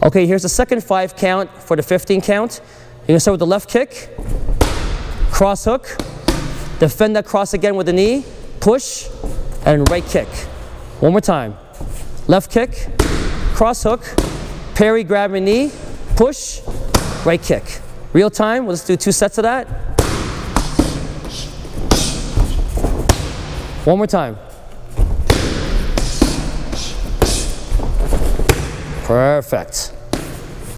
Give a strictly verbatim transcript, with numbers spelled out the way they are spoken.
Okay, here's the second five count for the fifteen count. You're gonna start with the left kick, cross hook, defend that cross again with the knee, push, and right kick. One more time. Left kick, cross hook, parry, grab your knee, push, right kick. Real time, let's do two sets of that. One more time. Perfect.